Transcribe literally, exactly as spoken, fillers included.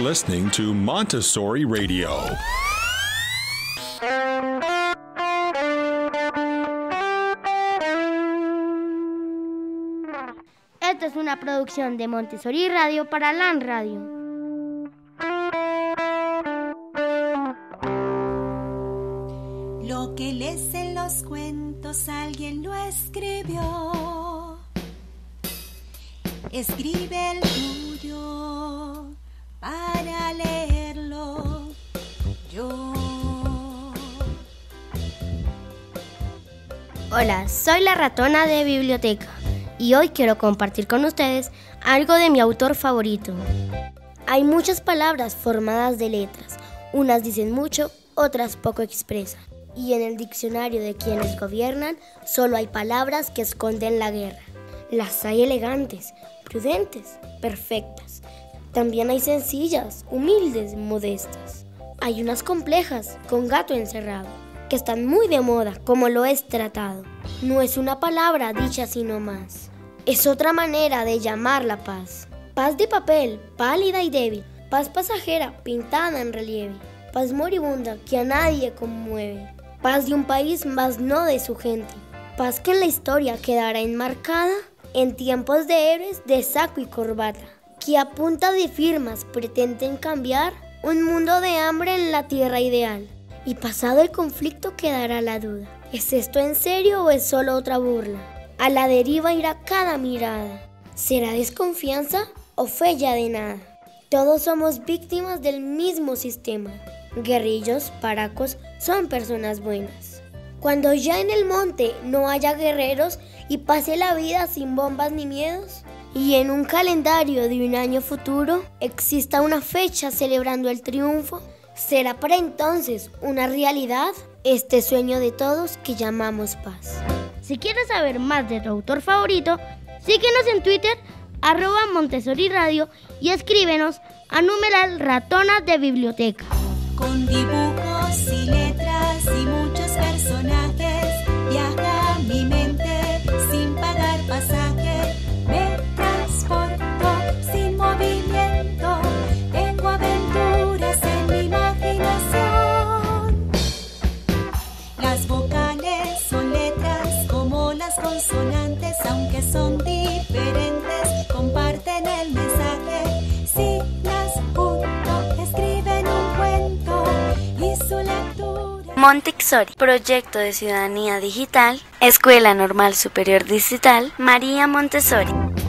listening to Montessori Radio. Esta es una producción de Montessori Radio para LAN Radio. Lo que lees en los cuentos alguien lo escribió. Escribe el tuyo para leerlo yo. Hola, soy la ratona de biblioteca y hoy quiero compartir con ustedes algo de mi autor favorito. Hay muchas palabras formadas de letras, unas dicen mucho, otras poco expresan. Y en el diccionario de quienes gobiernan solo hay palabras que esconden la guerra. Las hay elegantes, prudentes, perfectas. También hay sencillas, humildes, modestas. Hay unas complejas, con gato encerrado, que están muy de moda, como lo es tratado. No es una palabra dicha sino más. Es otra manera de llamar la paz. Paz de papel, pálida y débil. Paz pasajera, pintada en relieve. Paz moribunda, que a nadie conmueve. Paz de un país, mas no de su gente. Paz que en la historia quedará enmarcada en tiempos de héroes de saco y corbata, que a punta de firmas pretenden cambiar un mundo de hambre en la tierra ideal. Y pasado el conflicto quedará la duda. ¿Es esto en serio o es solo otra burla? A la deriva irá cada mirada. ¿Será desconfianza o fe ya de nada? Todos somos víctimas del mismo sistema. Guerrillos, paracos, son personas buenas. Cuando ya en el monte no haya guerreros y pase la vida sin bombas ni miedos, y en un calendario de un año futuro exista una fecha celebrando el triunfo, ¿será para entonces una realidad este sueño de todos que llamamos paz? Si quieres saber más de tu autor favorito, síguenos en Twitter, arroba Montessori Radio, y escríbenos a numeral ratona de biblioteca. Con dibujos y letras y muchos personajes, viaja mi mente sin pagar pasaje. Me transporto sin movimiento, tengo aventuras en mi imaginación. Las vocales son letras como las consonantes, aunque son diferentes, comparten el mensaje. Si las junto, escriben un cuento y su lectura. Montessori, Proyecto de Ciudadanía Digital, Escuela Normal Superior Digital, María Montessori.